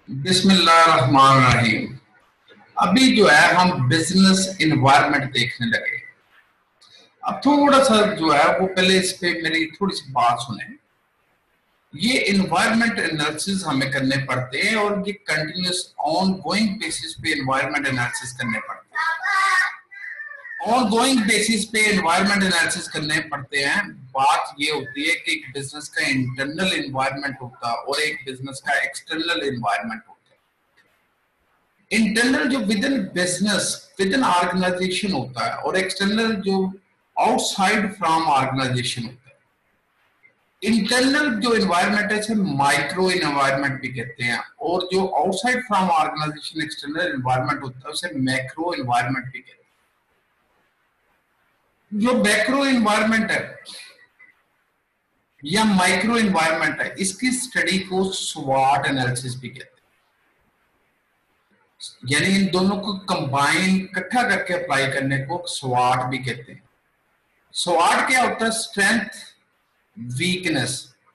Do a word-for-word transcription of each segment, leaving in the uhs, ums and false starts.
बिस्मिल्लाहिर्रहमानिर्रहीम। अभी जो है हम बिजनेस इन्वायरमेंट देखने लगे। अब थोड़ा सा जो है वो पहले इस पे मेरी थोड़ी सी बात सुने। ये इन्वायरमेंट एनालिसिस हमें करने पड़ते हैं और ये कंटिन्यूस ऑन गोइंग बेसिस पे इन्वायरमेंट एनालिसिस करने पड़ते हैं। ऑन गोइंग बेसिस पे इन्वायरमेंट एनालिसिस करने पड़ते हैं। बात ये होती है कि एक बिजनेस का इंटरनल इन्वायरमेंट होता है और एक बिजनेस का एक्सटर्नल इन्वायरमेंट होता है। इंटरनल जो within business within organisation होता है और एक्सटर्नल जो आउटसाइड फ्रॉम ऑर्गेनाइजेशन होता है। इंटरनल जो इन्वायरमेंट है इसे माइक्रो इन्वायरमेंट भी कहते हैं और जो outside from organisation external environment होता है उसे मैक्रो इन्वायरमेंट भी कहते हैं। जो मैक्रो इन्वायरमेंट है या माइक्रो इन्वायरमेंट है इसकी स्टडी को स्वॉट एनालिसिस भी कहते हैं। यानी इन दोनों को कंबाइन इकट्ठा करके अप्लाई करने को स्वॉट भी कहते हैं। स्वॉट क्या होता है? Strength, weakness.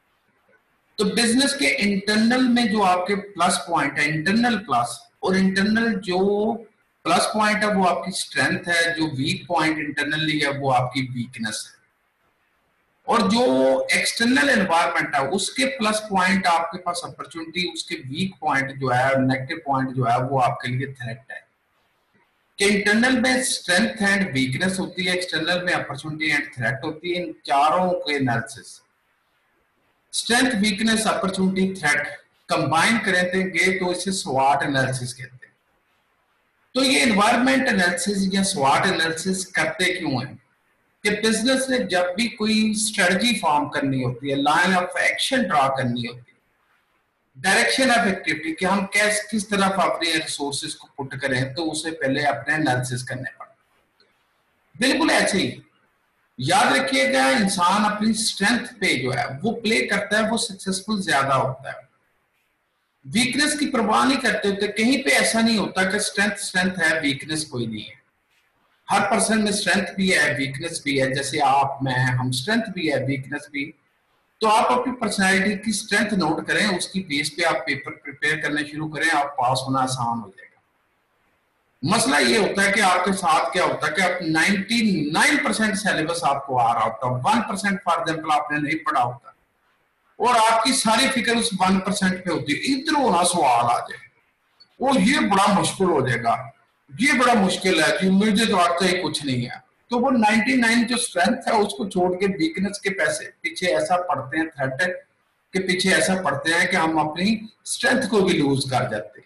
तो बिजनेस के इंटरनल में जो आपके प्लस पॉइंट है, इंटरनल प्लस, और इंटरनल जो प्लस पॉइंट है वो आपकी स्ट्रेंथ है, जो वीक पॉइंट इंटरनली है वो आपकी वीकनेस है। और जो एक्सटर्नल एनवायरनमेंट है उसके प्लस पॉइंट आपके पास अपॉर्चुनिटी, उसके वीक पॉइंट जो है, नेगेटिव पॉइंट जो है वो आपके लिए थ्रेट है। कि इंटरनल में स्ट्रेंथ एंड वीकनेस होती है, एक्सटर्नल में अपॉर्चुनिटी एंड थ्रेट होती है। इन चारों के analysis, strength, weakness, opportunity, threat combine करेंगे तो इसे स्वॉट एनालिसिस कहते हैं। तो ये एनवायरमेंट एनालिसिस या स्वॉट एनालिसिस करते क्यों हैं? कि बिजनेस ने जब भी कोई स्ट्रेटजी फॉर्म करनी होती है, लाइन ऑफ एक्शन ड्रा करनी होती है, डायरेक्शन ऑफ एक्टिविटी कि हम कैस किस तरफ अपने रिसोर्सेज को पुट करें, तो उसे पहले अपने एनालिसिस करने पड़ते। बिल्कुल ऐसे ही याद रखिएगा, इंसान अपनी स्ट्रेंथ पे जो है वो प्ले करता है, वो सक्सेसफुल ज्यादा होता है। वीकनेस की परवाह नहीं करते होते। कहीं पे ऐसा नहीं होता कि स्ट्रेंथ स्ट्रेंथ है, वीकनेस कोई नहीं है। हर पर्सन में स्ट्रेंथ भी है, वीकनेस भी है। जैसे आप, मैं, हम, स्ट्रेंथ भी है, वीकनेस भी। तो आप अपनी पर्सनालिटी की स्ट्रेंथ नोट करें, उसकी बेस पे आप पेपर प्रिपेयर करने शुरू करें, आप पास होना आसान हो जाएगा। मसला ये होता है कि आपके साथ क्या होता है कि आप निन्यानवे परसेंट सिलेबस आपको आ रहा होता है, वन परसेंट फॉर एग्जाम्पल आपने नहीं पढ़ा होता और आपकी सारी फिक्र उस वन परसेंट पे होती है। इधर होना सवाल आ जाए, वो ये बड़ा मुश्किल हो जाएगा, ये बड़ा मुश्किल है कि मुझे तो आता ही कुछ नहीं है। तो वो निन्यानवे जो स्ट्रेंथ है उसको छोड़ के वीकनेस के पैसे पीछे ऐसा पढ़ते हैं, थ्रेट के पीछे ऐसा पढ़ते हैं कि हम अपनी स्ट्रेंथ को भी लूज कर जाते हैं।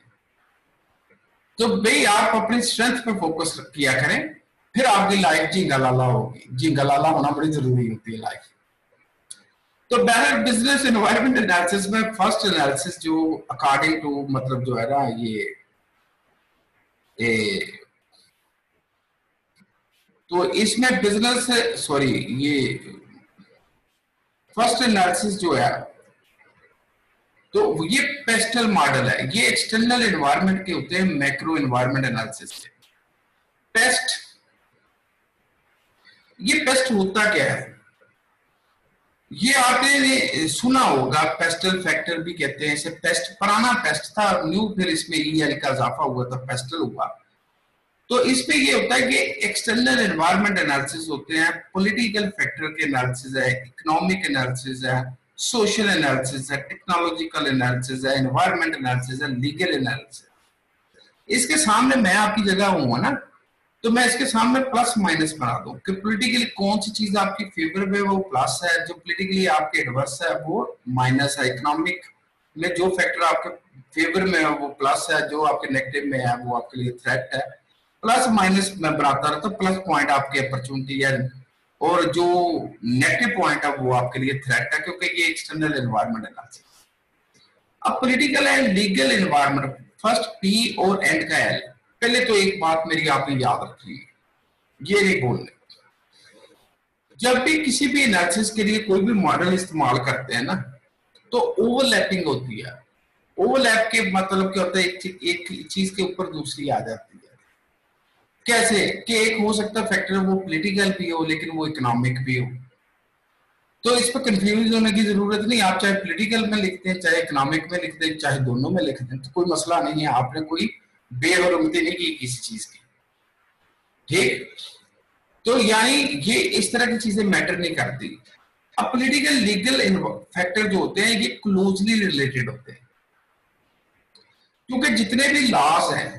तो भाई आप अपनी स्ट्रेंथ पे फोकस किया करें, फिर आपकी लाइफ जिंगालाला होगी। जिंगालाला होना बड़ी जरूरी होती है लाइफ। तो बहरहाल बिजनेस एनवायरनमेंट एनालिसिस में फर्स्ट एनालिसिस जो अकॉर्डिंग टू मतलब जो है ना ये ए, तो इसमें बिजनेस सॉरी ये फर्स्ट एनालिसिस जो है तो ये पेस्टल मॉडल है। ये एक्सटर्नल एनवायरनमेंट के होते हैं, मैक्रो एनवायरनमेंट एनालिसिस के। पेस्ट, ये पेस्ट होता क्या है? ये आपने सुना होगा, पेस्टल फैक्टर भी कहते हैं इसे। पेस्ट पुराना पेस्ट था, न्यू फिर इसमें ई एल का इजाफा हुआ था, पेस्टल हुआ। तो इसमें ये होता है कि एक्सटर्नल एनवायरनमेंट एनालिसिस होते हैं, पॉलिटिकल फैक्टर के एनालिसिस है, इकोनॉमिक एनालिसिस है, सोशल एनालिसिस है, टेक्नोलॉजिकल एनालिसिस है, एनवायरनमेंट एनालिसिस है, लीगल एनालिसिस। इसके सामने मैं आपकी जगह हूँ ना, तो मैं इसके सामने प्लस माइनस बना दूं कि पॉलिटिकली कौन सी चीज आपकी फेवर में वो प्लस है, जो पॉलिटिकली आपके एडवर्स है वो माइनस है। इकोनॉमिक में जो फैक्टर आपके फेवर में है वो प्लस है, जो आपके नेगेटिव में है वो आपके लिए थ्रेट है। प्लस माइनस में बनाता रहता, प्लस पॉइंट आपकी अपॉर्चुनिटी है और जो नेगेटिव पॉइंट है वो आपके लिए थ्रेट है, क्योंकि ये एक्सटर्नल एनवायरनमेंट एनालिसिस। अब political and legal environment, first P और एंड का एल। पहले तो एक बात मेरी आपने याद रखनी है, ये नहीं बोलने, जब भी किसी भी एनालिसिस के लिए कोई भी मॉडल इस्तेमाल करते हैं ना तो ओवरलैपिंग होती है। ओवरलैप के मतलब क्या होता है? एक, एक चीज के ऊपर दूसरी आ जाती है। कैसे कि एक हो सकता है फैक्टर वो पॉलिटिकल भी हो लेकिन वो इकोनॉमिक भी हो, तो इस पर कंफ्यूज होने की जरूरत नहीं, आप चाहे पॉलिटिकल में लिखते हैं, चाहे इकोनॉमिक में लिखते हैं, चाहे दोनों में लिखते हैं, तो कोई मसला नहीं है, आपने कोई बेहरमती नहीं की किसी चीज की, ठीक। तो यानी ये इस तरह की चीजें मैटर नहीं करती। अब पॉलिटिकल लीगल फैक्टर जो होते हैं ये क्लोजली रिलेटेड होते हैं, क्योंकि जितने भी लॉज हैं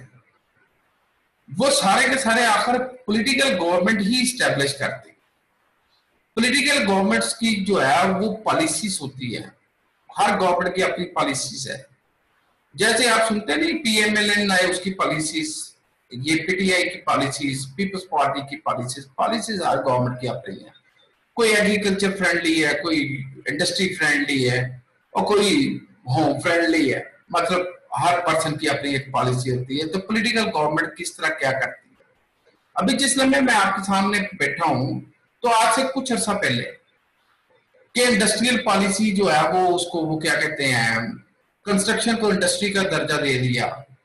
वो सारे के सारे आखिर पॉलिटिकल गवर्नमेंट ही स्टैब्लिश करती है। पॉलिटिकल गवर्नमेंट्स की जो है वो पॉलिसीज होती है, हर गवर्नमेंट की अपनी पॉलिसीज है। जैसे आप सुनते नहीं पीएमएलएन आए उसकी पॉलिसीज, ये पीटीआई की पॉलिसीज, पीपल्स पार्टी की पॉलिसीज, पॉलिसीज हर गवर्नमेंट की अपनी है। कोई एग्रीकल्चर फ्रेंडली है, कोई इंडस्ट्री फ्रेंडली है, और कोई होम फ्रेंडली है, मतलब हर पर्सन की अपनी एक पॉलिसी होती है। तो पॉलिटिकल गवर्नमेंट किस तरह क्या करती है, अभी जिस लम्हे मैं आपके सामने बैठा हूं, तो आज से कुछ अर्सा पहले कि इंडस्ट्रियल पॉलिसी जो है वो उसको वो क्या कहते हैं, कंस्ट्रक्शन को इंडस्ट्री का दर्जा दे दिया,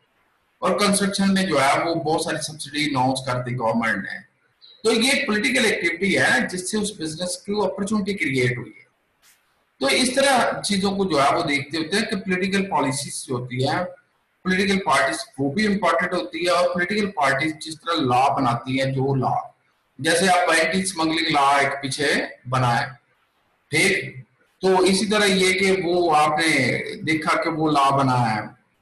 और कंस्ट्रक्शन में जो है वो बहुत सारी सब्सिडी अनाउंस कर दी गवर्नमेंट ने। तो ये एक पॉलिटिकल एक्टिविटी है जिससे उस बिजनेस की अपॉर्चुनिटी क्रिएट हुई है। तो इस तरह चीजों को जो है वो देखते होते हैं कि पॉलिटिकल पॉलिसीज जो होती है, पॉलिटिकल पार्टीज वो भी इंपॉर्टेंट होती है, और पॉलिटिकल पार्टीज जिस तरह लॉ बनाती है, जो लॉ जैसे आप एंटी स्मगलिंग लॉ एक पीछे बनाए, ठीक। तो इसी तरह ये कि वो आपने देखा कि वो लॉ बना है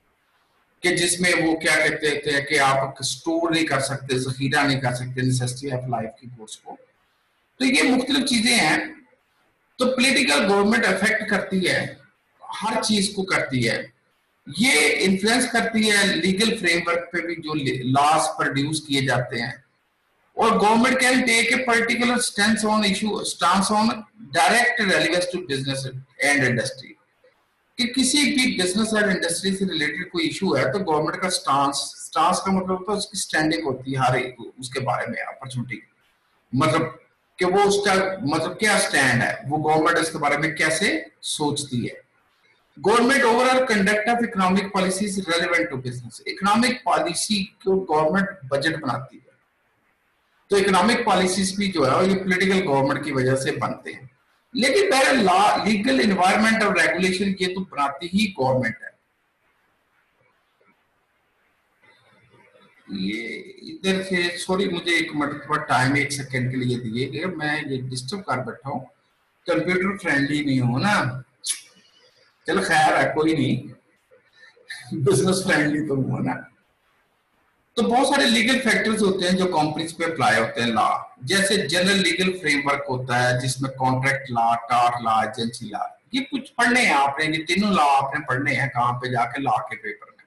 कि जिसमें वो क्या कहते थे कि आप स्टोर नहीं कर सकते, जखीरा नहीं कर सकते नेसेसिटी ऑफ लाइफ की गुड्स को। तो ये मुख्तलिफ चीजें हैं। तो पॉलिटिकल गवर्नमेंट अफेक्ट करती है, हर चीज को करती है, ये इन्फ्लुएंस करती है लीगल फ्रेमवर्क पे भी जो लॉज प्रोड्यूस किए जाते हैं। और government can take a particular stance on issue stance on direct relevance to business and industry, कि किसी भी बिजनेस और इंडस्ट्री से रिलेटेड कोई इशू है तो गवर्नमेंट का स्टांस, स्टांस का मतलब होता है उसकी स्टैंडिंग होती है हर एक उसके बारे में, अपॉर्चुनिटी मतलब कि वो उसका मतलब क्या स्टैंड है, वो गवर्नमेंट इसके बारे में कैसे सोचती है। Government overall conduct of economic policies relevant to business, economic policy को गवर्नमेंट बजट बनाती है, तो इकोनॉमिक पॉलिसीज भी जो है ये पॉलिटिकल गवर्नमेंट की वजह से बनते हैं। लेकिन पहले लॉ, लीगल एनवायरनमेंट और रेगुलेशन ये तो बनाती ही गवर्नमेंट है। ये इधर से सॉरी मुझे एक मिनट थोड़ा टाइम एक सेकंड के लिए दिए गए, मैं ये डिस्टर्ब कर बैठा हूँ, कंप्यूटर फ्रेंडली नहीं हो ना, चलो खैर है कोई नहीं, बिजनेस फ्रेंडली तो हो ना। तो बहुत सारे लीगल फैक्टर्स होते हैं जो कंपनीज पे अप्लाई होते हैं लॉ, जैसे जनरल लीगल फ्रेमवर्क होता है जिसमें contract law, tort law, agency law, ये कुछ पढ़ने हैं आपने, ये तीनों लॉ आपने पढ़ने हैं कहाँ पे जाके, लॉ के पेपर में,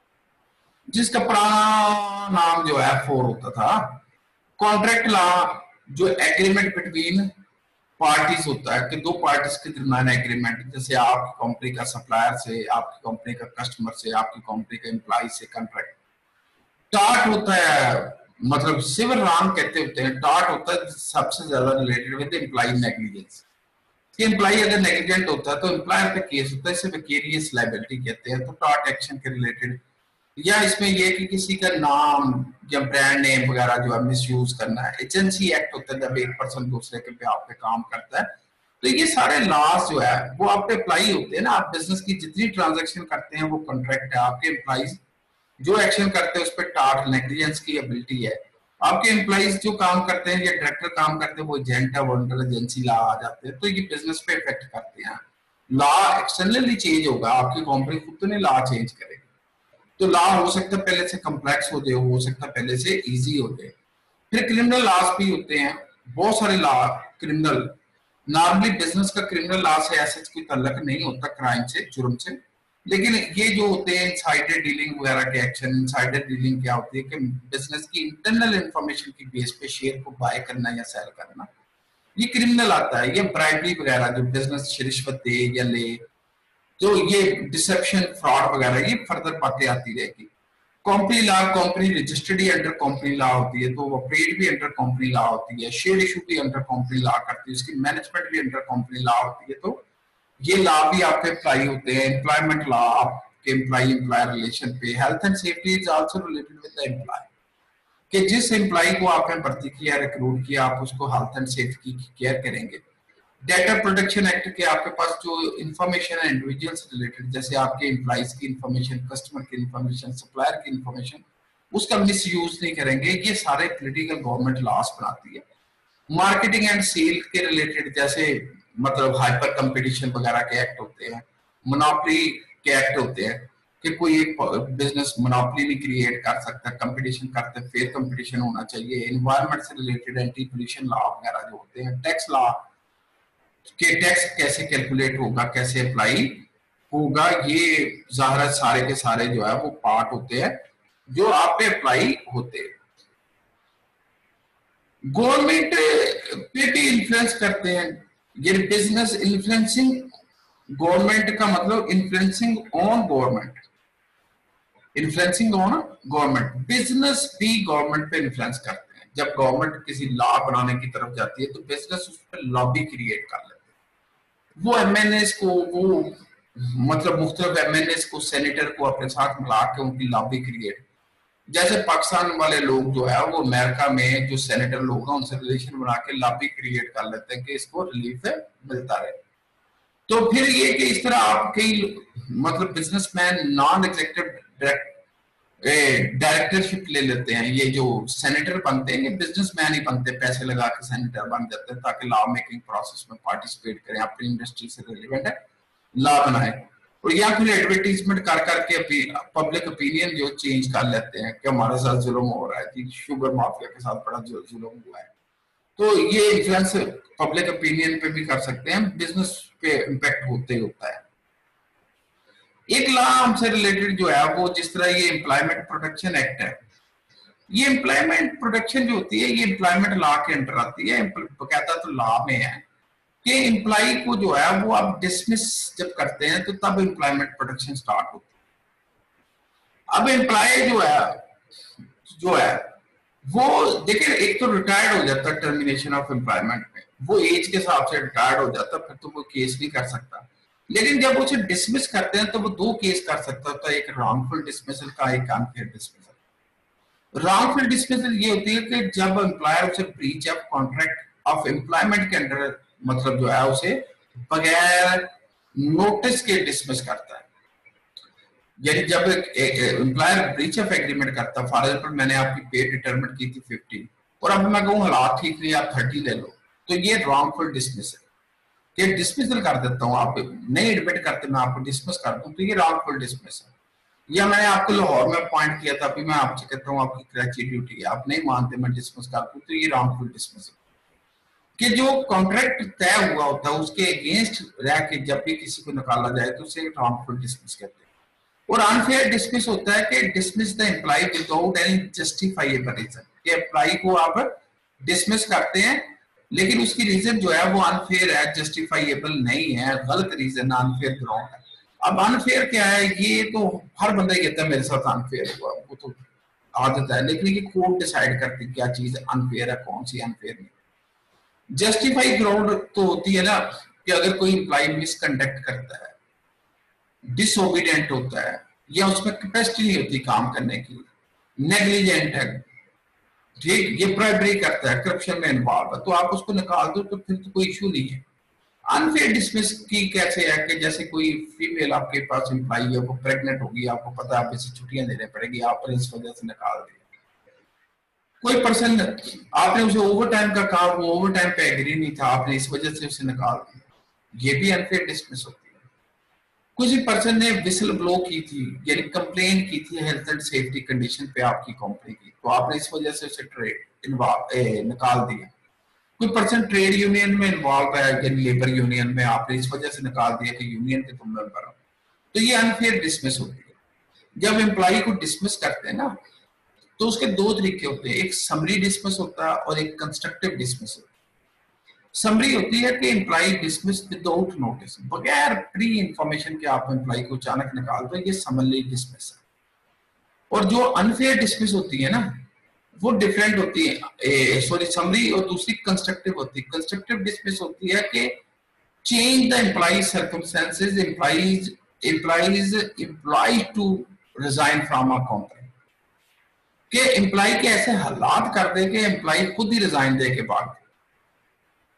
जिसका पुराना नाम जो है फोर होता था। कॉन्ट्रैक्ट लॉ जो एग्रीमेंट बिटवीन पार्टीज होता है कि दो पार्टीज के दरमियान एग्रीमेंट, जैसे आपकी कंपनी का सप्लायर से, आपकी कंपनी का कस्टमर से, आपकी कंपनी का एम्प्लॉय से कॉन्ट्रैक्ट। टार्ट होता है मतलब सिविल रॉन्ग कहते होते हैं, टार्ट होता है सबसे ज्यादा रिलेटेड विद एम्प्लॉय नेग्लिजेंस, कि एम्प्लॉय अगर नेग्लिजेंट होता है तो एम्प्लॉयर पे केस होता है, इसे विकेरियस लायबिलिटी कहते हैं। तो टार्ट एक्शन के रिलेटेड, या इसमें यह कि किसी का नाम या ब्रांड नेम वगैरह जो है मिसयूज करना है। एजेंसी एक्ट होता है जब एक पर्सन दूसरे के पे आप पे काम करता है। तो ये सारे लॉज जो है वो आप पे अप्लाई होते हैं ना, आप बिजनेस की जितनी ट्रांजेक्शन करते हैं वो कॉन्ट्रैक्ट है, आपके एम्प्लॉइज जो एक्शन करते हैं उस पर टार्ट नेग्लिजेंस की एबिलिटी है, आपके एम्प्लॉइज जो काम करते हैं या डायरेक्टर काम करते हैं वो एजेंट है, वो अंडर एजेंसी लॉ आ जाते हैं। तो ये बिजनेस पे इफेक्ट करते हैं। लॉ एक्सटर्नली चेंज होगा, आपकी कंपनी खुद तो नहीं लॉ चेंज करेगी। तो लॉ हो सकता है पहले से कम्प्लेक्स हो जाए, हो सकता है पहले से इजी हो जाए। फिर क्रिमिनल लॉज भी होते हैं, बहुत सारे लॉ क्रिमिनल, नॉर्मली बिजनेस का क्रिमिनल लॉ से ऐसा कोई ताल्लुक नहीं होता क्राइम से, जुर्म से, लेकिन ये जो होते हैं इनसाइडर डीलिंग वगैरह के एक्शन। इनसाइडर डीलिंग क्या होती है कि बिजनेस की इंटरनल इंफॉर्मेशन की बेस पे शेयर को बाय करना या सेल करना, ये क्रिमिनल आता है। ये ब्राइबरी वगैरह जो बिजनेस रिश्वत दे या ले, तो ये डिसेप्शन, फ्रॉड वगैरह ये फर्दर बातें आती रहेगी। कंपनी लॉ, कंपनी रजिस्टर्ड ही अंडर कंपनी लॉ होती है, तो ऑपरेट भी अंडर कंपनी लॉ होती है, शेयर इशू भी अंडर कंपनी लॉ करती है, उसकी मैनेजमेंट भी अंडर कंपनी लॉ होती है। तो ये लॉ भी आपके अप्लाई होते हैं। एम्प्लॉयमेंट लॉ आपके एम्प्लॉय एम्प्लॉयर रिलेशन पे। Health and safety is also related with the employee, कि जिस एम्प्लॉय को आपने भर्ती किया, रिक्रूट किया, आप उसको हेल्थ एंड सेफ्टी की केयर करेंगे। डेटा प्रोटेक्शन एक्ट के आपके पास जो इंफॉर्मेशन है इंडिविजुअल से रिलेटेड, जैसे आपके एम्प्लॉइज की इंफॉर्मेशन, कस्टमर की इंफॉर्मेशन, सप्लायर की इंफॉर्मेशन, उसका मिस यूज नहीं करेंगे, ये सारे पॉलिटिकल गवर्नमेंट लॉस बनाती है। मार्केटिंग एंड सेल के रिलेटेड जैसे मतलब हाइपर कंपटीशन वगैरह के एक्ट होते हैं, मोनोपोली के एक्ट होते हैं कि कोई एक बिजनेस मोनोपोली नहीं क्रिएट कर सकता, कंपटीशन करते हैं, फेयर कंपटीशन होना चाहिए। एनवायरमेंट से रिलेटेड एंटी पोल्यूशन लॉ वगैरह जो होते हैं, टैक्स लॉ के टैक्स कैसे कैलकुलेट होगा, कैसे अप्लाई होगा, ये ज़ाहिर सारे के सारे जो है वो पार्ट होते हैं जो आप पे अप्लाई होते हैं। गवर्नमेंट पे भी इन्फ्लुएंस करते हैं ये बिजनेस। इन्फ्लुएंसिंग गवर्नमेंट का मतलब influencing on government, influencing on government. Business भी गवर्नमेंट पे इन्फ्लुएंस करते हैं। जब गवर्नमेंट किसी लॉ बनाने की तरफ जाती है तो बिजनेस उस पर लॉबी क्रिएट कर लेते हैं। वो एमएनएस को, वो मतलब मुख्तलिफ एमएनएस को, सेनेटर को अपने साथ मिला के उनकी लॉबी क्रिएट, जैसे पाकिस्तान वाले लोग जो है वो अमेरिका में जो सेनेटर लोग हैं उनसे रिलेशन बना के लॉबी क्रिएट कर लेते हैं कि इसको रिलीफ मिलता रहे। तो फिर ये कि इस तरह आप कई मतलब बिजनेसमैन नॉन एग्जीक्यूटिव डायरेक्टरशिप ले लेते हैं। ये जो सेनेटर बनते हैं ये बिजनेसमैन ही बनते हैं, पैसे लगा के सेनेटर बन जाते हैं ताकि लॉ मेकिंग प्रोसेस में पार्टिसिपेट करें, अपनी इंडस्ट्री से रिलेवेंट है लॉ बनाए, और या फिर एडवर्टीजमेंट कर करके पब्लिक ओपिनियन जो चेंज कर लेते हैं कि हमारे साथ जुल्म हो रहा है जी, शुगर माफिया के साथ बड़ा जुल्म हुआ है। तो ये इन्फ्लुएंस पब्लिक ओपिनियन पे भी कर सकते हैं, बिजनेस पे इम्पैक्ट होते ही होता है। एक लॉ हमसे रिलेटेड जो है वो जिस तरह ये एम्प्लॉयमेंट प्रोटेक्शन एक्ट है, ये एम्प्लॉयमेंट प्रोटेक्शन जो होती है ये एम्प्लॉयमेंट लॉ के अंडर आती है। कहता तो लॉ में है कि एम्प्लॉय को जो है वो आप डिसमिस जब करते हैं तो तब एम्प्लॉयमेंट प्रोटेक्शन स्टार्ट होती है। अब एम्प्लॉय जो है जो है वो देखिए, एक तो रिटायर्ड हो जाता है टर्मिनेशन ऑफ एम्प्लॉयमेंट में, वो एज के हिसाब से रिटायर्ड हो जाता है, फिर तो वो केस नहीं कर सकता। लेकिन जब उसे डिसमिस करते हैं तो वो दो केस कर सकता होता है, एक रॉन्गफुल डिसमिसल का, एक अनफेयर डिसमिसल। रॉन्गफुल डिसमिसल ये होती है कि जब एम्प्लॉयर उसे breach of contract of employment के अंडर मतलब जो है उसे बगैर नोटिस के डिसमिस करता है। यानी जब एम्प्लॉयर ब्रीच ऑफ एग्रीमेंट करता है, फॉर एग्जांपल मैंने आपकी पे डिटरमिन की थी फिफ्टी और अब मैं कहूँ हालात ठीक नहीं, आप थर्टी ले लो, तो ये रॉन्गफुल डिसमिसल, ये डिसमिसल कर देता हूँ, आप नहीं एडमिट करते मैं आपको डिसमिस कर दूं, तो ये रॉन्गफुल डिसमिसल। या मैंने आपको लाहौर में पॉइंट किया था, अभी मैं आपसे कहता हूँ आपकी कराची ड्यूटी है, आप नहीं मानते, मैं डिसमिस कर दूं, तो ये रॉन्गफुल डिसमिसल। कि जो कॉन्ट्रैक्ट तय हुआ होता है उसके अगेंस्ट रह के जब भी किसी को निकाला जाए तो उसे रॉन्गफुल डिसमिस कहते हैं। और अनफेयर डिसमिस होता है कि dismiss the employee without any justifiable reason, कि एम्प्लॉय को आप डिसमिस करते हैं लेकिन उसकी रीजन जो है वो अनफेयर है, जस्टिफाइएबल नहीं है, गलत रीजन, अनफेयर ग्राउंड है। अब अनफेयर क्या है, ये तो हर बंदा कहता है मेरे साथ अनफेयर हुआ, वो तो आदत है, लेकिन ये कोर्ट डिसाइड करती है क्या चीज अनफेयर है, कौन सी अनफेयर नहीं। जस्टिफाई ग्राउंड तो होती है ना कि अगर कोई एम्प्लॉय मिसकंडक्ट करता है, डिसओबीडियंट होता है, या उसमें कैपेसिटी नहीं होती काम करने की, नेग्लिजेंट है, ठीक, ये ब्राइबरी करता है, करप्शन में इन्वॉल्व है, तो आप उसको निकाल दो तो फिर तो कोई इशू नहीं है। अनफेयर डिसमिस की कैसे है कि जैसे कोई फीमेल आपके पास एम्प्लॉय है, वो प्रेग्नेंट होगी, आपको पता है आप इसे छुट्टियां देने पड़ेगी, आप इस वजह से निकाल दिया। कोई पर्सन आपने उसे ओवर टाइम का कहा, वो ओवर टाइम पे एग्री नहीं था, आपने इस वजह से उसे निकाल दिया, ये भी अनफेयर डिसमिस होती है। किसी पर्सन ने विसल ब्लो की थी, यानी कंप्लेन की थी हेल्थ एंड सेफ्टी कंडीशन पे आपकी कंपनी की, तो आपने इस वजह से उसे ट्रेड निकाल दिया। कोई पर्सन ट्रेड यूनियन में इन्वॉल्व है, यानी लेबर यूनियन में, आपने इस वजह से निकाल दिया कि यूनियन के तुम मेंबर हो, तो ये अनफेयर डिसमिस होती है। जब एम्प्लॉय को डिसमिस करते हैं ना तो उसके दो तरीके होते हैं, एक समरी डिसमिस होता है और एक कंस्ट्रक्टिव डिसमिस होता है। समरी होती है कि एम्प्लॉय डिसमिस विदाउट नोटिस, बगैर प्री इंफॉर्मेशन के आप एम्प्लॉय को अचानक निकाल दो, ये समरी डिसमिस है। और जो अनफेयर डिसमिस होती है ना वो डिफरेंट होती है, सॉरी समरी, और दूसरी कंस्ट्रक्टिव होती है। कंस्ट्रक्टिव डिसमिस होती है कि change the employee circumstances, employees employees employee to resign from a company, कि एम्प्लॉय के ऐसे हालात कर दे कि एम्प्लॉय खुद ही रिजाइन दे के बाद।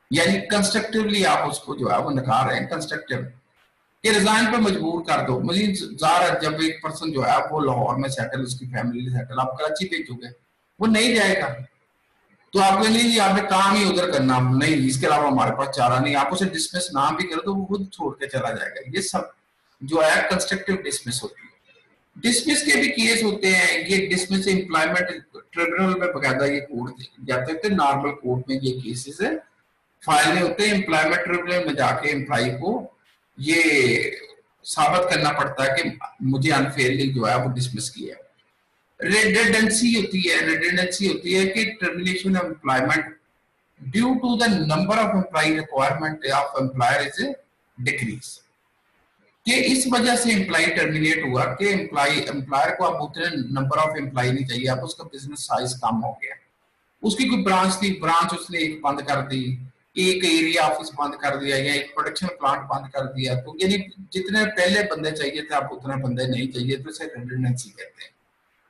यानी कंस्ट्रक्टिवली आप उसको जो है वो नकार रहे हैं, कंस्ट्रक्टिव कि रिजाइन पे मजबूर कर दो। मुझे ज़ाहिर जब एक पर्सन जो है वो लाहौर में सेटल, उसकी फैमिली सेटल, आप कराची भेजोगे, वो नहीं जाएगा, तो आप कहेंगे जी आपने काम ही उधर करना, नहीं इसके अलावा हमारे पास चारा नहीं, आप उसे डिसमिस ना भी करो तो वो खुद छोड़ के चला जाएगा। ये सब जो है कंस्ट्रक्टिव डिसमिस होती है। डिसमिस के भी केस होते हैं, ये डिसमिस एम्प्लॉयमेंट ट्रिब्यूनल में बकायदा ये कोर्ट जाते होते हैं, नॉर्मल कोर्ट में ये केसेस है फाइल में होते हैं। एम्प्लॉयमेंट ट्रिब्यूनल में जाके एम्प्लॉय को ये साबित करना पड़ता है कि मुझे अनफेयरली जो है वो डिसमिस किया है। रिडंडेंसी होती है, रिडंडेंसी होती है कि termination of employment due to the number of employee requirement of employer is decrease, कि इस वजह से एम्प्लॉय टर्मिनेट हुआ कि एम्प्लॉय एम्प्लॉयर को अब उतने नंबर ऑफ एम्प्लॉय नहीं चाहिए, अब उसका बिजनेस साइज कम हो गया, उसकी कोई ब्रांच थी, ब्रांच उसने एक बंद कर दी, एक एरिया ऑफिस बंद कर दिया या एक प्रोडक्शन प्लांट बंद कर दिया, तो यानी जितने पहले बंदे चाहिए थे अब उतने बंदे नहीं चाहिए, तो इसे रिडंडेंसी कहते हैं।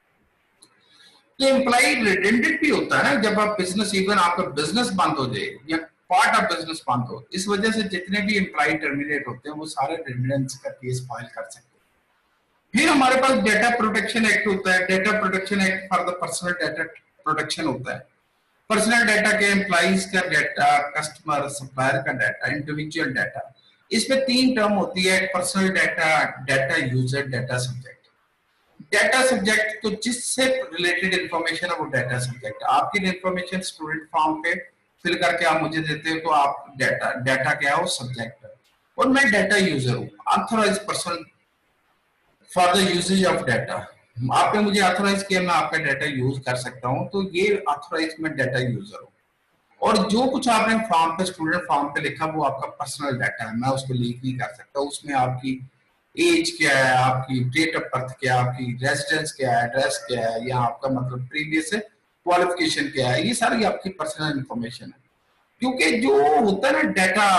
तो एम्प्लॉय रिडंडेंट भी होता है ना, जब आप बिजनेस, इवन आपका बिजनेस बंद हो जाए या पार्ट ऑफ बिजनेस बंद हो, इस वजह से जितने भी एम्प्लॉय टर्मिनेट होते हैं वो सारे रिडंडेंसी का केस फाइल कर सकते हैं। फिर हमारे पास डेटा प्रोटेक्शन एक्ट होता है, data protection act for the personal data protection होता है। पर्सनल डाटा के एम्प्लॉइज का डाटा, कस्टमर सप्लायर का डाटा, इंडिविजुअल डाटा, इसमें तीन टर्म होती है, personal data, data user, data subject. Data subject तो जिससे रिलेटेड इंफॉर्मेशन है वो डाटा सब्जेक्ट। आपकी इंफॉर्मेशन स्टूडेंट फॉर्म पे फिल करके आप मुझे देते हो तो आप डाटा, डाटा क्या है वो सब्जेक्ट है, और मैं डाटा यूजर हूँ, authorised person for the usages of data. आपने मुझे ऑथराइज किया, मैं आपका डाटा यूज कर सकता हूं, तो ये ऑथराइज में डाटा यूजर हूं। और जो कुछ आपने फॉर्म पे, स्टूडेंट फॉर्म पे लिखा वो आपका पर्सनल डाटा है, मैं उसको लीक नहीं कर सकता। उसमें आपकी एज क्या है, आपकी डेट ऑफ बर्थ क्या है, आपकी रेजिडेंस क्या है, एड्रेस क्या है, या आपका मतलब प्रीवियस क्वालिफिकेशन क्या है, ये सारी आपकी पर्सनल इंफॉर्मेशन है। क्योंकि जो होता है ना डाटा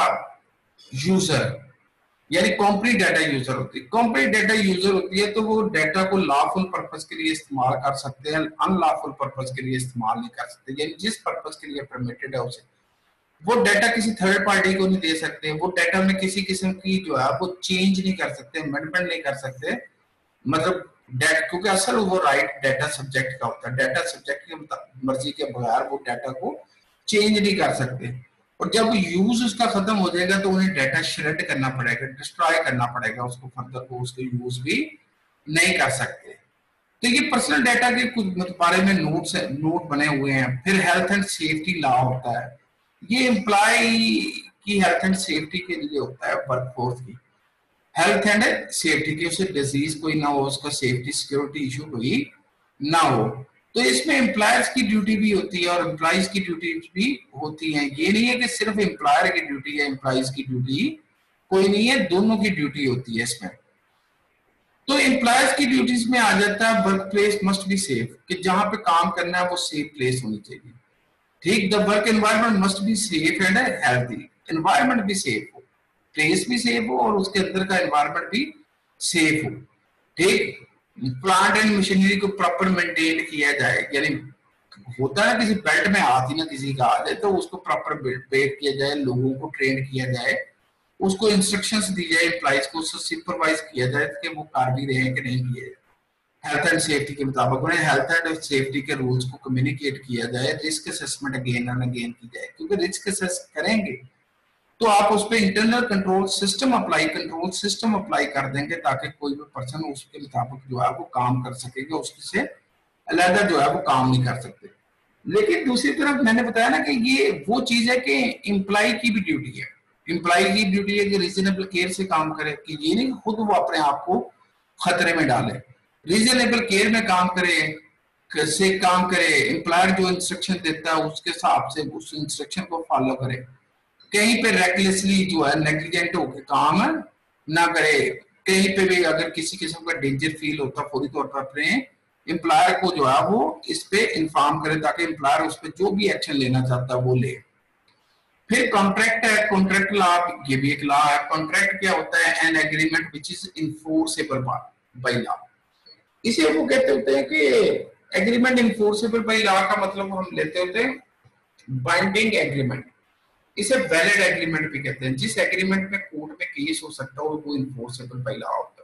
यूजर, यानी कॉम्प्लीट डाटा यूजर होती है, कॉम्प्लीट डाटा यूजर होती है तो वो डाटा को लॉफुल पर्पस के लिए इस्तेमाल कर सकते हैं, अनलॉफुल पर्पस के लिए इस्तेमाल नहीं कर सकते। यानी जिस पर्पस के लिए परमिटेड है उसे वो डाटा किसी थर्ड पार्टी को नहीं दे सकते, वो डाटा में किसी किस्म की जो है वो चेंज नहीं कर सकते, अमेंडमेंट नहीं कर सकते, मतलब डाटा, क्योंकि असल वो राइट डाटा सब्जेक्ट का होता है। डाटा सब्जेक्ट की मर्जी के बगैर वो डाटा को चेंज नहीं कर सकते, और जब यूज उसका खत्म हो जाएगा तो उन्हें डाटा श्रेड करना पड़ेगा, डिस्ट्रॉय करना पड़ेगा उसको, फर्दर को उसको यूज भी नहीं कर सकते। तो ये पर्सनल डाटा के कुछ बारे में नोट्स नोट बने हुए हैं। फिर हेल्थ एंड सेफ्टी लॉ होता है, ये एम्प्लॉय की हेल्थ एंड सेफ्टी के लिए होता है, वर्कफोर्स की हेल्थ एंड सेफ्टी की, उसे डिजीज कोई ना हो, उसका सेफ्टी सिक्योरिटी इशू कोई ना हो। तो इसमें एम्प्लॉयर्स की ड्यूटी भी होती है और एम्प्लॉइज की ड्यूटी भी होती है। ये नहीं है कि सिर्फ एम्प्लॉयर की ड्यूटी है, एम्प्लॉइज की ड्यूटी कोई नहीं है, दोनों की ड्यूटी होती है इसमें। तो एम्प्लॉयर्स की ड्यूटीज में आ जाता है work place must be safe, कि जहां पे काम करना है वो सेफ प्लेस होनी चाहिए। ठीक, the work environment must be safe and healthy, environment भी सेफ हो, प्लेस भी सेफ हो और उसके अंदर का एनवायरनमेंट भी सेफ हो। ठीक, प्लांट एंड मशीनरी को प्रॉपर मेंटेन किया जाए, यानी होता है किसी बेल्ट में हाथ ही ना किसी का आ जाए तो उसको प्रॉपर ब्रेक किया जाए, लोगों को ट्रेन किया जाए, उसको इंस्ट्रक्शंस दी जाए, एम्प्लॉइज को उससे सुपरवाइज किया जाए कि वो कर भी रहे हैं कि नहीं किए। हेल्थ एंड सेफ्टी के मुताबिक उन्हें हेल्थ एंड सेफ्टी के रूल्स को कम्युनिकेट किया जाए, risk assessment again and again की जाए, क्योंकि रिस्क असेस करेंगे तो आप उस पर internal control system apply control system apply कर देंगे ताकि कोई भी पर्सन उसके मुताबिक जो है वो काम कर सकेगा, उससे अलग जो है वो काम नहीं कर सकते। लेकिन दूसरी तरफ मैंने बताया ना कि ये वो चीज है कि एम्प्लॉय की भी ड्यूटी है, एम्प्लॉय की ड्यूटी है कि रीजनेबल केयर से काम करे, कि ये नहीं खुद वो अपने आप को खतरे में डाले, रीजनेबल केयर में काम करे, कैसे काम करे, एम्प्लॉयर जो इंस्ट्रक्शन देता है उसके हिसाब से उस इंस्ट्रक्शन को फॉलो करे, कहीं पे रेकलेसली जो है नेग्लिजेंट होकर काम ना करे, कहीं पे भी अगर किसी किस्म का डेंजर फील होता है फौरी तौर पर अपने एम्प्लॉयर को जो है वो इस पे इन्फॉर्म करे ताकि एम्प्लॉयर उस पर जो भी एक्शन लेना चाहता है वो ले। फिर कॉन्ट्रैक्ट है, कॉन्ट्रैक्ट लॉ, ये भी एक लॉ है। कॉन्ट्रैक्ट क्या होता है? An agreement which is enforceable by law. इसे वो कहते होते हैं कि एग्रीमेंट इनफोर्सेबल बाय लॉ का मतलब हम लेते होते हैं बाइंडिंग एग्रीमेंट। इसे वैलिड एग्रीमेंट भी कहते हैं। जिस एग्रीमेंट में कोर्ट में केस हो सकता है वो इन्फोर्सेबल बाय लॉ होता है।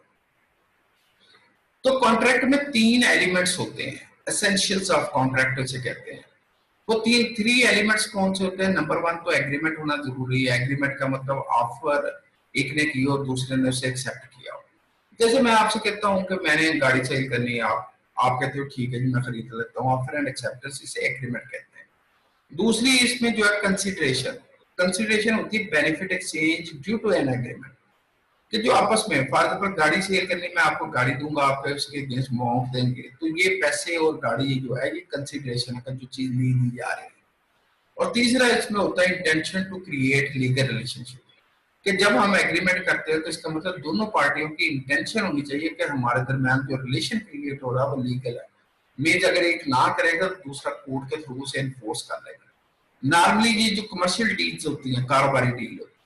तो कॉन्ट्रैक्ट में तीन एलिमेंट्स होते हैं, एसेंशियल्स ऑफ कॉन्ट्रैक्ट उसे कहते हैं। वो तीन थ्री एलिमेंट्स कौन से होते हैं? नंबर वन तो एग्रीमेंट होना जरूरी है। एग्रीमेंट का मतलब ऑफर एक ने की और दूसरे ने उसे एक्सेप्ट किया हो। जैसे मैं आपसे कहता हूँ कि मैंने गाड़ी सेल करनी है, आप आप कहते हो ठीक है जी मैं खरीद लेता हूँ, ऑफर एंड एक्सेप्टेंस, इसे एग्रीमेंट कहते हैं। दूसरी इसमें जो है कंसिडरेशन, कंसिडरेशन होती है benefit exchange due to an agreement, कि जो आपस में फॉर एग्जांपल गाड़ी सेल करनी, मैं आपको गाड़ी दूंगा, आप उसके अगेंस्ट अमाउंट देंगे, तो ये पैसे और गाड़ी जो है ये कंसिडरेशन का जो चीज ली दी जा रही है। और तीसरा इसमें होता है intention to create legal relationship, कि जब हम एग्रीमेंट करते हैं तो इसका मतलब दोनों पार्टियों की इंटेंशन होनी चाहिए कि हमारे दरमियान जो रिलेशन क्रिएट हो रहा है वो लीगल है। मेज अगर एक ना करेगा तो दूसरा कोर्ट के थ्रू से एनफोर्स कर लेगा। नॉर्मली ये जो कमर्शियल डील्स होती हैं, कारोबारी डील होती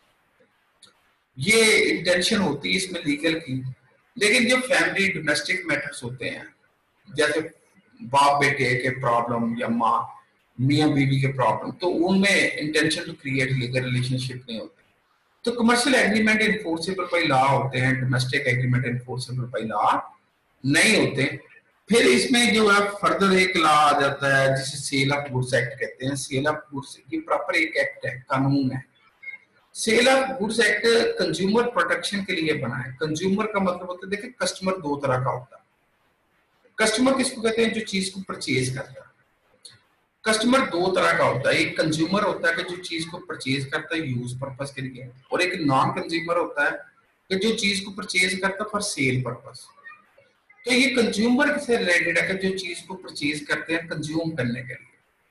है, ये इंटेंशन होती है इसमें लीगल की। लेकिन जो फैमिली डोमेस्टिक मैटर्स होते हैं, जैसे बाप बेटे के प्रॉब्लम या माँ मियाँ बीवी के प्रॉब्लम, तो उनमें intention to create legal relationship नहीं होती। तो commercial agreement enforceable by law होते हैं, domestic agreement enforceable by law नहीं होते। फिर इसमें जो है फर्दर एक लॉ आ जाता है जिसे सेल ऑफ गुड्स एक्ट कहते हैं। सेल ऑफ गुड्स ये प्रॉपर एक एक्ट है, कानून है। Sale of goods act consumer protection के लिए बना है। कंज्यूमर का मतलब होता है, देखिए कस्टमर दो तरह का होता है। कस्टमर किसको कहते हैं? जो चीज को परचेज करता है। कस्टमर दो तरह का होता है, एक कंज्यूमर होता है कि जो चीज को परचेज करता है यूज पर्पस के लिए, और एक नॉन कंज्यूमर होता है कि जो चीज को परचेज करता है फॉर सेल पर्पस। तो ये कंज्यूमर से रिलेटेड है कि जो चीज को परचेज करते हैं कंज्यूम करने के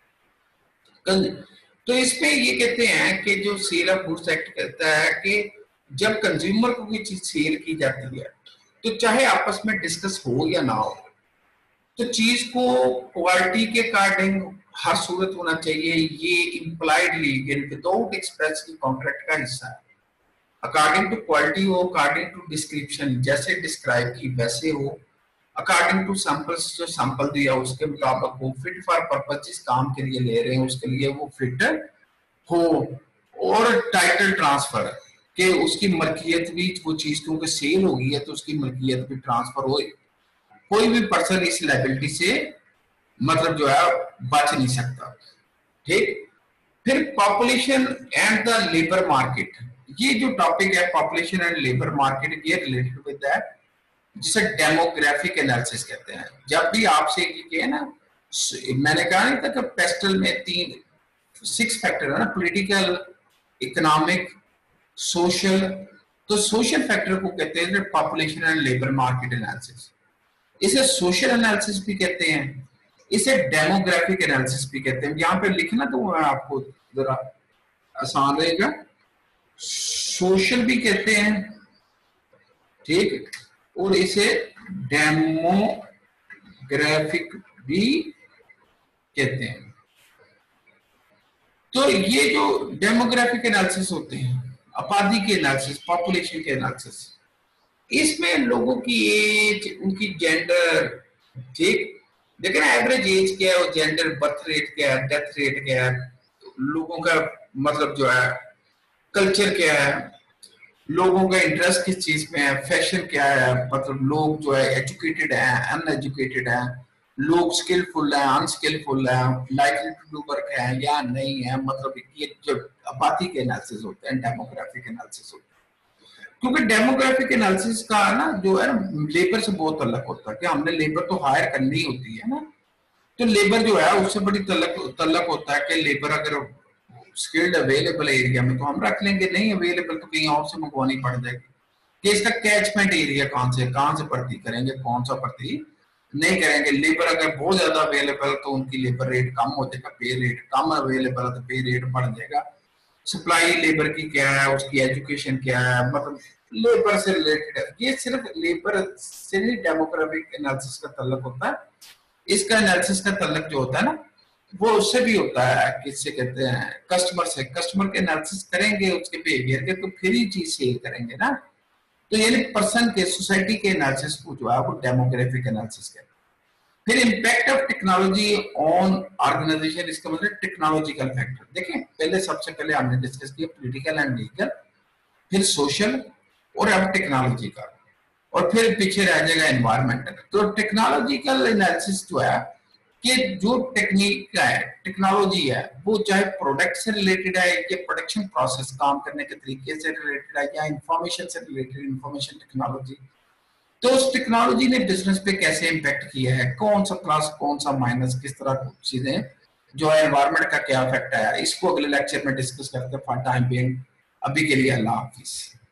लिए। तो इसमें ये कहते हैं कि जो सेल ऑफ गुड्स एक्ट कहता है कि जब कंज्यूमर को कोई चीज सेल की जाती है तो चाहे आपस में डिस्कस हो या ना हो, तो चीज को क्वालिटी के अकॉर्डिंग हर सूरत होना चाहिए। ये इम्प्लाइडली विदाउट एक्सप्रेस की कॉन्ट्रैक्ट का हिस्सा है। अकॉर्डिंग टू क्वालिटी हो, अकॉर्डिंग टू डिस्क्रिप्शन जैसे डिस्क्राइब की वैसे हो, अकॉर्डिंग टू सैंपल्स जो सैंपल दिया उसके मुताबिक हो, फिट फॉर पर्पस जिस काम के लिए ले रहे हैं उसके लिए वो फिट हो, और टाइटल ट्रांसफर के उसकी मलकियत भी, वो चीज क्योंकि सेल हो गई है तो उसकी मलकियत भी ट्रांसफर हो। कोई भी पर्सन इस लायबिलिटी से मतलब जो है बच नहीं सकता। ठीक। फिर population and the labour market, ये जो टॉपिक है पॉपुलेशन एंड लेबर मार्केट, ये रिलेटेड विद दैट, जिसे डेमोग्राफिक एनालिसिस कहते हैं। जब भी आपसे ये ना, मैंने कहा नहीं था कि पेस्टल में तीन सिक्स फैक्टर है ना, पॉलिटिकल, इकोनॉमिक, सोशल। तो सोशल फैक्टर को कहते हैं population and labour market analysis. इसे सोशल एनालिसिस भी कहते हैं, इसे डेमोग्राफिक एनालिसिस भी कहते हैं। यहाँ पे लिखना तो आपको जरा आसान रहेगा। सोशल भी कहते हैं, ठीक, और इसे डेमोग्राफिक भी कहते हैं। तो ये जो डेमोग्राफिक एनालिसिस होते हैं, आबादी के एनालिसिस, पॉपुलेशन के एनालिसिस, इसमें लोगों की एज, उनकी जेंडर, ठीक, लेकिन एवरेज एज क्या है, जेंडर, बर्थ रेट क्या है, डेथ रेट क्या है, लोगों का मतलब जो है कल्चर क्या है, लोगों का इंटरेस्ट किस चीज में है, फैशन क्या है, मतलब लोग जो है एजुकेटेड है, अनएजुकेटेड है, लोग स्किलफुल है, अनस्किलफुल है, लाइकली टू डू वर्क है या नहीं है, मतलब ये जो आबादी के एनालिसिस होते हैं, डेमोग्राफिक एनालिसिस होते हैं। क्योंकि डेमोग्राफिक एनालिसिस का ना जो है लेबर से बहुत अलग होता है, कि हमने लेबर तो हायर करनी होती है ना, तो लेबर जो है उससे बड़ी तलक तलक होता है कि लेबर अगर स्किल्ड अवेलेबल एरिया में तो हम रख लेंगे, नहीं अवेलेबल तो कहीं और से मंगवानी पड़ जाएगी। कि इसका कैचमेंट एरिया कहाँ से कहाँ से भर्ती करेंगे, कौन सा भर्ती नहीं करेंगे। लेबर अगर बहुत ज्यादा अवेलेबल तो उनकी लेबर रेट कम हो जाएगा, पे रेट कम अवेलेबल है तो पे रेट बढ़ जाएगा। सप्लाई लेबर की क्या है, उसकी एजुकेशन क्या है, मतलब लेबर से रिलेटेड है। ये सिर्फ लेबर से नहीं डेमोग्राफिक एनालिसिस का तल्लक होता है। इसका एनालिसिस का तल्लक जो होता है ना वो उससे भी होता है, किससे कहते हैं, कस्टमर से। कस्टमर के एनालिसिस करेंगे उसके बिहेवियर के तो फिर ही चीज सेल करेंगे ना। तो यानी पर्सन के, सोसाइटी के एनालिसिस को जो है वो डेमोग्राफिक एनालिसिस कहते हैं। फिर impact of technology on organisation, इसका मतलब टेक्नोलॉजिकल फैक्टर। देखें पहले सबसे पहले हमने डिस्कस किया पॉलिटिकल एंड लीगल, फिर सोशल, और अब टेक्नोलॉजी का, और फिर पीछे रह जाएगा एनवायरमेंटल। तो टेक्नोलॉजिकल एनालिसिस जो है कि जो टेक्निक है, टेक्नोलॉजी है, वो चाहे प्रोडक्ट से रिलेटेड है या प्रोडक्शन प्रोसेस काम करने के तरीके से रिलेटेड है या इंफॉर्मेशन से रिलेटेड, इंफॉर्मेशन टेक्नोलॉजी, तो उस टेक्नोलॉजी ने बिजनेस पे कैसे इंपैक्ट किया है, कौन सा प्लस कौन सा माइनस, किस तरह की चीजें, जो है एनवायरमेंट का क्या इफेक्ट है, इसको अगले लेक्चर में डिस्कस करते हैं। फॉर टाइम बीइंग अभी के लिए अल्लाह हाफिज।